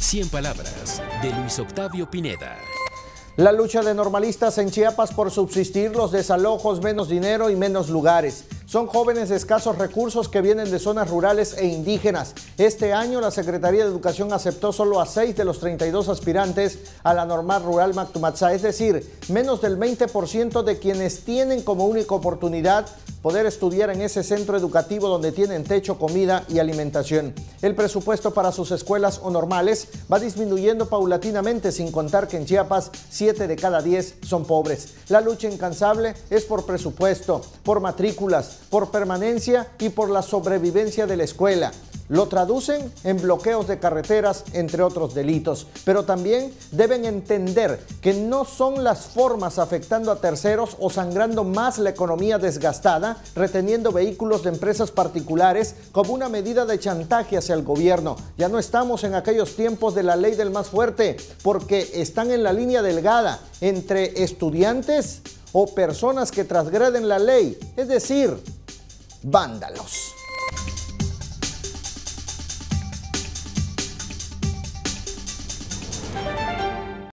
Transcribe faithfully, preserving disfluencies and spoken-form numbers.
cien palabras, de Luis Octavio Pineda. La lucha de normalistas en Chiapas por subsistir, los desalojos, menos dinero y menos lugares. Son jóvenes de escasos recursos que vienen de zonas rurales e indígenas. Este año la Secretaría de Educación aceptó solo a seis de los treinta y dos aspirantes a la normal rural Mactumatzá, es decir, menos del veinte por ciento de quienes tienen como única oportunidad poder estudiar en ese centro educativo donde tienen techo, comida y alimentación. El presupuesto para sus escuelas o normales va disminuyendo paulatinamente, sin contar que en Chiapas siete de cada diez son pobres. La lucha incansable es por presupuesto, por matrículas, por permanencia y por la sobrevivencia de la escuela. Lo traducen en bloqueos de carreteras, entre otros delitos. Pero también deben entender que no son las formas afectando a terceros o sangrando más la economía desgastada, reteniendo vehículos de empresas particulares como una medida de chantaje hacia el gobierno. Ya no estamos en aquellos tiempos de la ley del más fuerte, porque están en la línea delgada entre estudiantes o personas que transgreden la ley, es decir, vándalos.